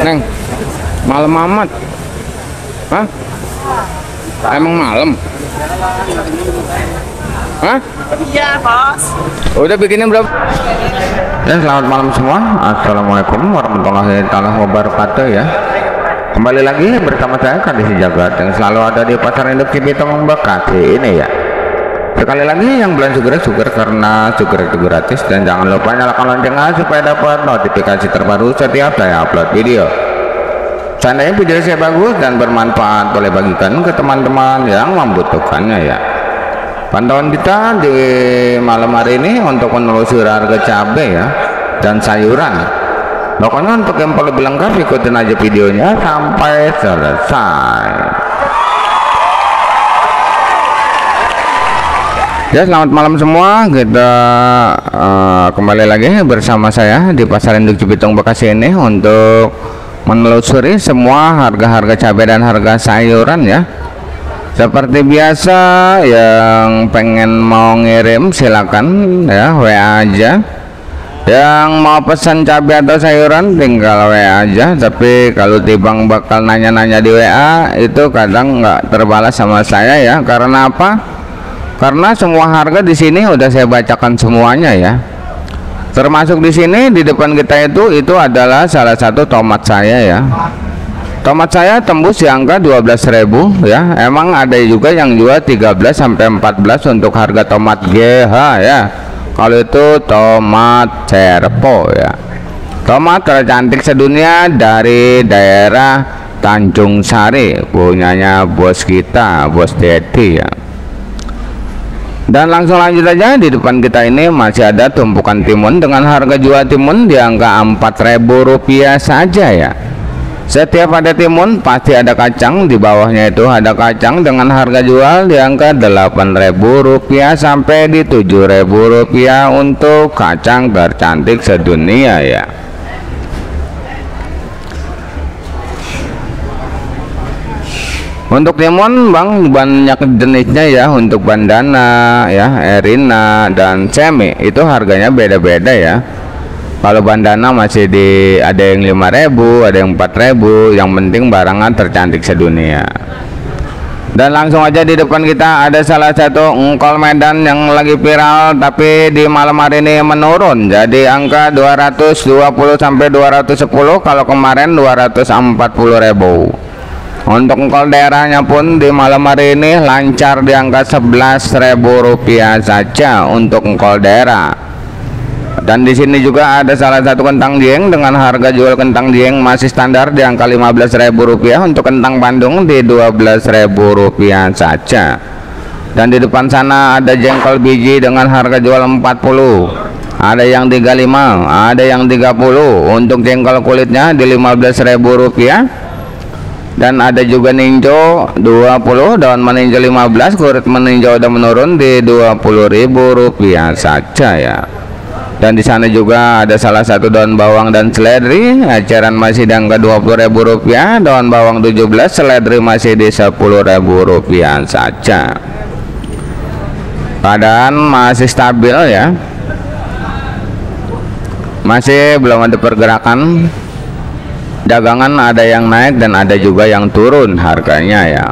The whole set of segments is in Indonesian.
Neng, malam amat. Hah? Emang malam? Hah? Iya, Bos. Udah bikinnya berapa? Ya, selamat malam semua. Assalamualaikum warahmatullahi wabarakatuh ya. Kembali lagi bersama saya Kandisi Jagat yang selalu ada di Pasar Induk Cibitung Bekasi ini ya. Sekali lagi yang belum sugar karena sugar itu gratis, dan jangan lupa nyalakan loncengnya supaya dapat notifikasi terbaru setiap saya upload video. Seandainya video saya bagus dan bermanfaat, boleh bagikan ke teman-teman yang membutuhkannya ya. Pantauan kita di malam hari ini untuk menelusuri harga cabai ya dan sayuran. Pokoknya untuk yang lebih lengkap ikutin aja videonya sampai selesai. Ya, selamat malam semua. Kita kembali lagi bersama saya di Pasar Induk Cibitung Bekasi ini untuk menelusuri semua harga-harga cabai dan harga sayuran ya. Seperti biasa, yang pengen mau ngirim silakan ya, WA aja. Yang mau pesan cabai atau sayuran tinggal WA aja. Tapi kalau Tibang bakal nanya-nanya di WA itu kadang nggak terbalas sama saya ya. Karena apa? Karena semua harga di sini udah saya bacakan semuanya ya. Termasuk di sini di depan kita itu adalah salah satu tomat saya ya. Tomat saya tembus di angka 12.000 ya. Emang ada juga yang jual 13 sampai 14 untuk harga tomat GH ya. Kalau itu tomat Cerpo ya. Tomat tercantik sedunia dari daerah Tanjung Sari, punyanya bos kita, bos Dedi ya. Dan langsung lanjut aja, di depan kita ini masih ada tumpukan timun dengan harga jual timun di angka Rp4.000 saja ya. Setiap ada timun pasti ada kacang, di bawahnya itu ada kacang dengan harga jual di angka Rp8.000 sampai di Rp7.000 untuk kacang tercantik sedunia ya. Untuk timun bang banyak jenisnya ya, untuk bandana ya, erina dan semi itu harganya beda-beda ya. Kalau bandana masih ada yang 5.000, ada yang 4.000, yang penting barangan tercantik sedunia. Dan langsung aja di depan kita ada salah satu engkol Medan yang lagi viral tapi di malam hari ini menurun jadi angka 220 sampai 210, kalau kemarin 240.000. Untuk engkol daerahnya pun di malam hari ini lancar di angka Rp11.000 saja untuk engkol daerah. Dan di sini juga ada salah satu kentang dieng dengan harga jual kentang dieng masih standar di angka Rp15.000, untuk kentang Bandung di Rp12.000 saja. Dan di depan sana ada jengkol biji dengan harga jual 40. Ada yang 35, ada yang 30. Untuk jengkol kulitnya di Rp15.000. Dan ada juga ninjo 20, daun meninjo 15, kulit meninjo udah menurun di Rp20.000 saja ya. Dan di sana juga ada salah satu daun bawang dan seledri, eceran masih di angka Rp20.000, daun bawang 17, seledri masih di Rp10.000 saja. Keadaan masih stabil ya, masih belum ada pergerakan. Dagangan ada yang naik dan ada juga yang turun harganya ya.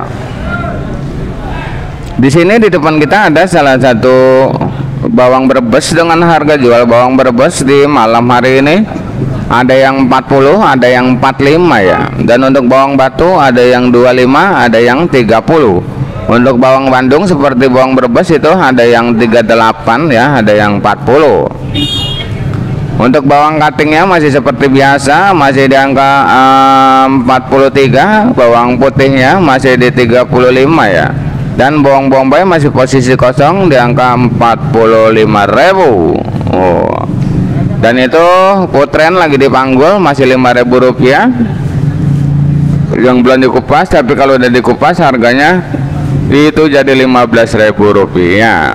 Di sini di depan kita ada salah satu bawang Brebes dengan harga jual bawang Brebes di malam hari ini ada yang 40, ada yang 45 ya. Dan untuk bawang batu ada yang 25, ada yang 30. Untuk bawang Bandung seperti bawang Brebes itu ada yang 38 ya, ada yang 40. Untuk bawang cuttingnya masih seperti biasa, masih di angka 43, bawang putihnya masih di 35 ya. Dan bawang bombay masih posisi kosong di angka 45.000. Oh. Dan itu putren lagi dipanggul masih Rp5.000. Yang belum dikupas, tapi kalau udah dikupas harganya itu jadi Rp15.000.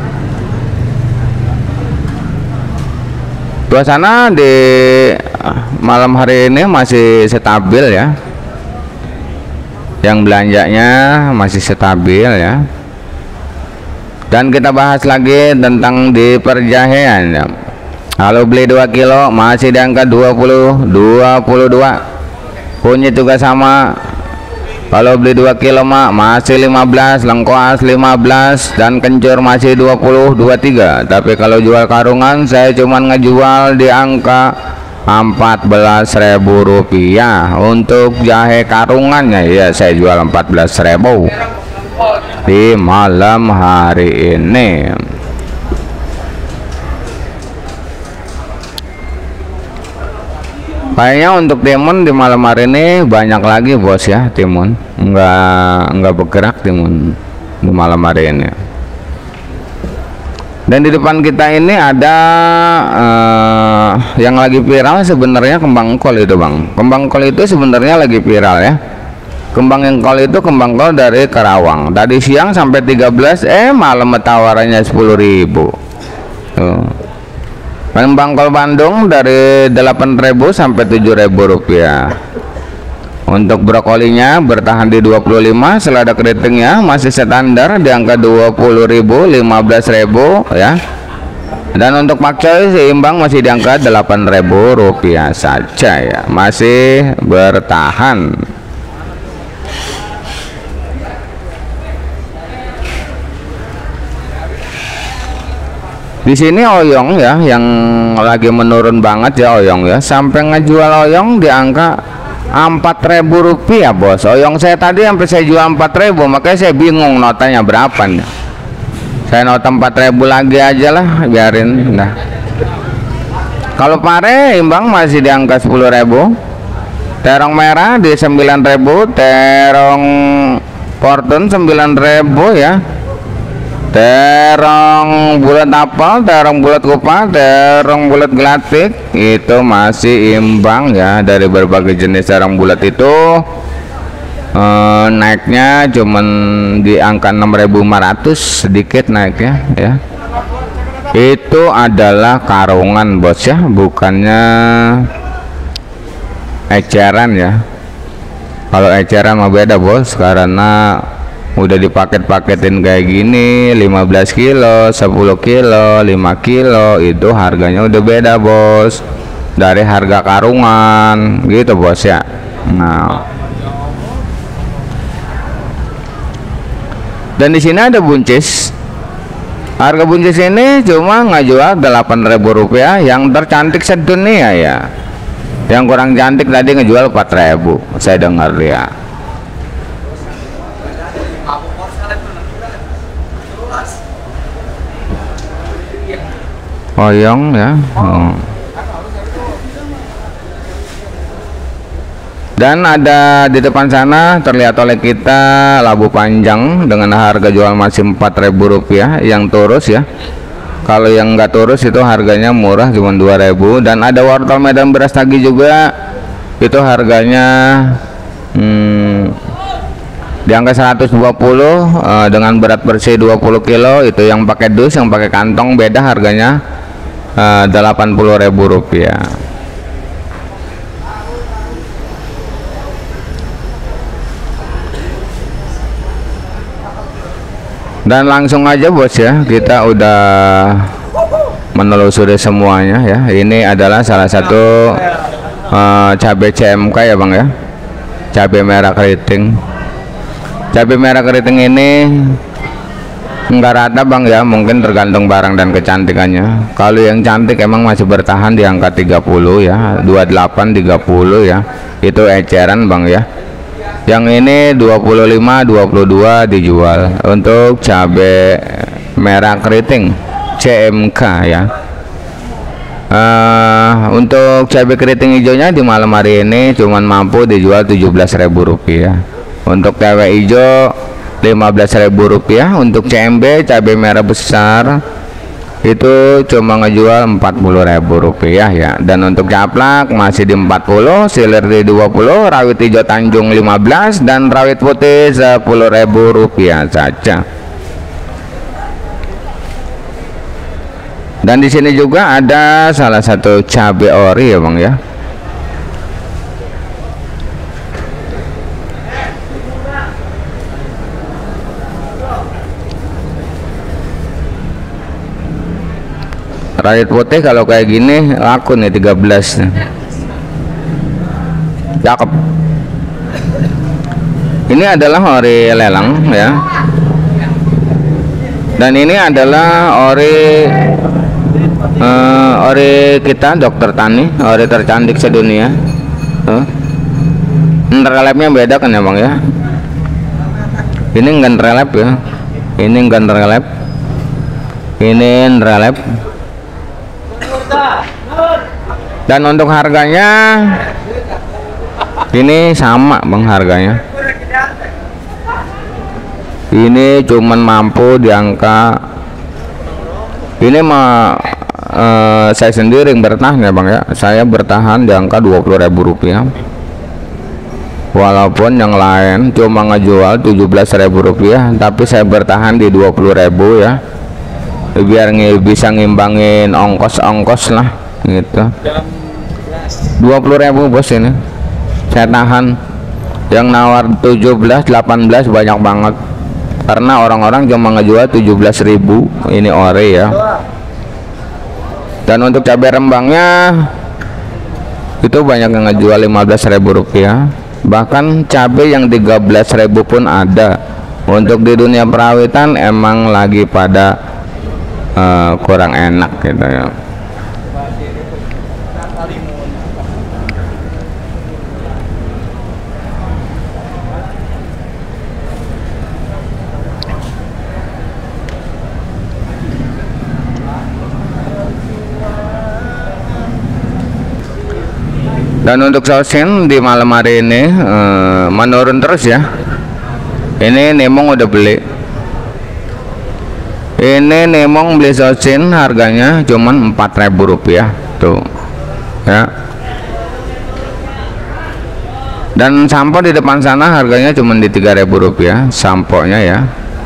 Suasana di malam hari ini masih stabil ya. Yang belanjanya masih stabil ya. Dan kita bahas lagi tentang di perjahean ya. Kalau beli 2 kilo masih di angka 22. kunyit juga sama, kalau beli 2 kilo mah masih 15, lengkoas 15, dan kencur masih 20, 23. Tapi kalau jual karungan saya cuman ngejual di angka Rp14.000. Untuk jahe karungannya ya saya jual 14.000 di malam hari ini. Kayaknya untuk timun di malam hari ini banyak lagi bos ya, timun nggak bergerak timun di malam hari ini. Dan di depan kita ini ada yang lagi viral sebenarnya kembang kol itu bang. Kembang kol itu sebenarnya lagi viral ya. Kembang kol itu kembang kol dari Karawang. Tadi siang sampai 13, malam tawarannya 10.000. Kembang kol Bandung dari 8.000 sampai 7.000 rupiah. Untuk brokolinya bertahan di 25, selada keritingnya masih standar di angka 20.000, 15.000 ya. Dan untuk pakcoy seimbang masih di angka 8.000 rupiah saja ya, masih bertahan. Di sini oyong ya yang lagi menurun banget ya, oyong ya, sampai ngejual oyong di angka 4.000 rupiah bos. Oyong saya tadi sampai saya jual 4.000, makanya saya bingung notanya berapa nih. Saya nota 4.000 lagi aja lah, biarin. Nah, kalau pare imbang masih di angka 10.000, terong merah di 9.000, terong fortune 9.000 ya. Terong bulat apel, terong bulat kupas, terong bulat gelatik itu masih imbang ya. Dari berbagai jenis terong bulat itu naiknya cuman di angka 6.500, sedikit naiknya ya. Itu adalah karungan bos ya, bukannya eceran ya. Kalau eceran mah beda bos, karena udah dipaket-paketin kayak gini, 15 kilo, 10 kilo, 5 kilo, itu harganya udah beda bos dari harga karungan gitu bos ya. Nah, dan di sini ada buncis. Harga buncis ini cuma ngejual 8.000 rupiah, yang tercantik sedunia ya. Yang kurang cantik tadi ngejual 4.000, saya dengar ya. Oyong ya. Dan ada di depan sana terlihat oleh kita labu panjang dengan harga jual masih 4.000 rupiah yang turus ya. Kalau yang enggak turus itu harganya murah, cuma 2.000. Dan ada wortel Medan beras tagi juga, itu harganya di angka 120 dengan berat bersih 20 kilo. Itu yang pakai dus, yang pakai kantong beda harganya 80.000 rupiah. Dan langsung aja bos ya, kita udah menelusuri semuanya ya. Ini adalah salah satu cabai CMK ya bang ya, cabai merah keriting. Cabai merah keriting ini enggak rata bang ya, mungkin tergantung barang dan kecantikannya. Kalau yang cantik emang masih bertahan di angka 30 ya, 28, 30 ya, itu eceran bang ya. Yang ini 25, 22 dijual untuk cabai merah keriting CMK ya. Untuk cabai keriting hijaunya di malam hari ini cuman mampu dijual 17.000 rupiah. Untuk cabai hijau 15.000 rupiah. Untuk CMB cabai merah besar itu cuma ngejual 40.000 rupiah ya. Dan untuk caplak masih di 40, silir di 20, rawit hijau Tanjung 15, dan rawit putih 10.000 rupiah saja. Dan di sini juga ada salah satu cabai ori ya bang ya. Rawit putih kalau kayak gini laku nih 13 nih. Cakep. Ini adalah ori lelang ya. Dan ini adalah ori kita dokter tani, ori tercantik sedunia. Relapnya beda kan ya bang ya. Ini enggak relap ya. Ini enggak relap. Ini relap. Dan untuk harganya ini sama bang harganya. Ini cuman mampu di angka ini mah saya sendiri yang bertahan ya bang ya. Saya bertahan di angka Rp20.000, walaupun yang lain cuma ngejual Rp17.000, tapi saya bertahan di Rp20.000 ya, biar bisa ngimbangin ongkos lah gitu. Rp20.000 bos, ini saya tahan. Yang nawar 17, 18 banyak banget, karena orang-orang cuma ngejual 17.000. Ini ore ya. Dan untuk cabai rembangnya itu banyak yang ngejual Rp15.000, bahkan cabai yang 13.000 pun ada. Untuk di dunia perawitan emang lagi pada kurang enak gitu ya. Dan untuk sosin di malam hari ini menurun terus ya. Ini Nemong udah beli. Ini Nemong beli sosin harganya cuman Rp4.000 tuh ya. Dan sampo di depan sana harganya cuman di Rp3.000 samponya ya.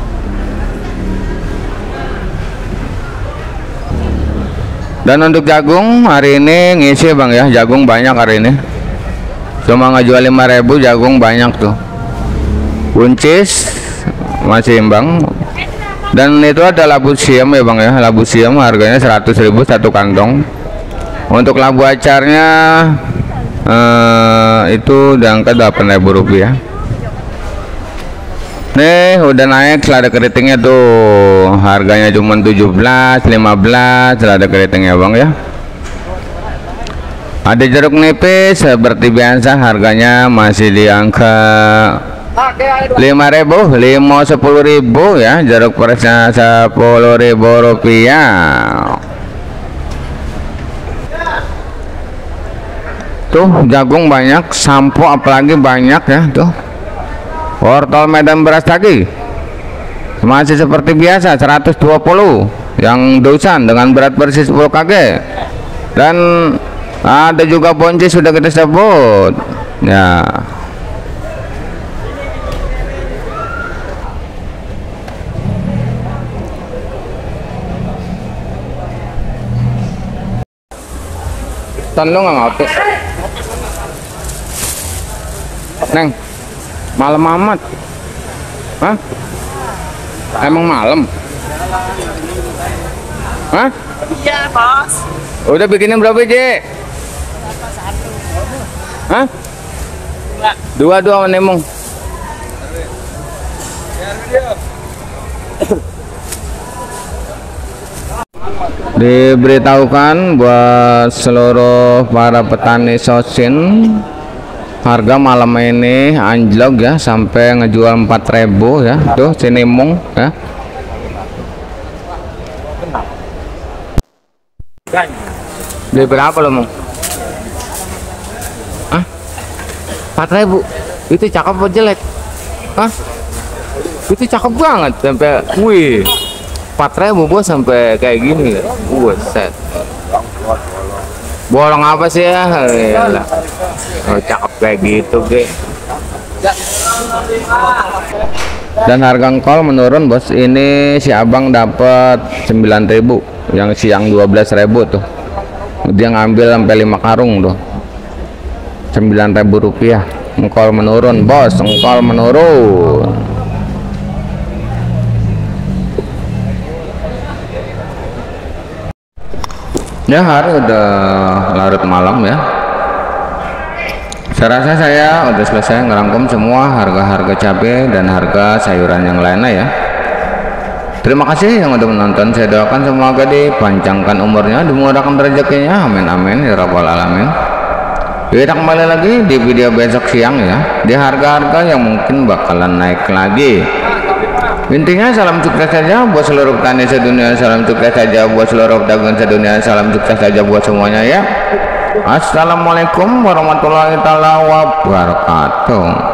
Dan untuk jagung hari ini ngisi bang ya, jagung banyak hari ini. Cuma ngejual 5.000, jagung banyak tuh. Buncis masih imbang. Dan itu ada labu siam ya bang ya, labu siam harganya 100.000 satu kantong. Untuk labu acarnya itu udah angka Rp8.000. Nih udah naik selada keritingnya tuh, harganya cuma 17, 15 selada keritingnya bang ya. Ada jeruk nipis seperti biasa, harganya masih di angka 5.000, 10.000 ya. Jeruk persnya Rp10.000. Tuh jagung banyak, sampo apalagi banyak ya tuh. Wortel Medan beras lagi masih seperti biasa 120 yang dosan dengan berat bersih 10 kg. Dan ada juga boncis sudah kita sebut ya. Ton lu nggak ngopi neng, malam amat. Hah? Emang malam? Hah? Iya bos. Udah bikinin berapa biji? Hah? Dua Nemong. Diberitahukan buat seluruh para petani sosin, harga malam ini anjlok ya, sampai ngejual 4.000 ya. Tuh si Nemong ya. Beli berapa lo Mong? Hah? 4.000? Itu cakep apa jelek? Hah? Itu cakep banget sampai wih. 4.000 bos sampai kayak gini ya. Set. Bolong apa sih ya? Yalah. Oh, cakep kayak gitu, ge. Dan harga engkol menurun, bos. Ini si abang dapat 9.000, yang siang 12.000 tuh. Dia ngambil sampai 5 karung tuh. Rp9.000. Engkol menurun, bos. Engkol menurun. Ya, hari udah larut malam ya. Saya rasa saya udah selesai ngerangkum semua harga-harga cabai dan harga sayuran yang lainnya ya. Terima kasih yang udah menonton. Saya doakan semoga dipanjangkan umurnya, dimudahkan rezekinya, amin amin ya rabbal alamin. Kita kembali lagi di video besok siang ya, di harga-harga yang mungkin bakalan naik lagi. Intinya salam sukses saja buat seluruh petani sedunia, salam sukses saja buat seluruh pedagang sedunia, salam sukses saja buat semuanya ya. Assalamualaikum warahmatullahi wabarakatuh.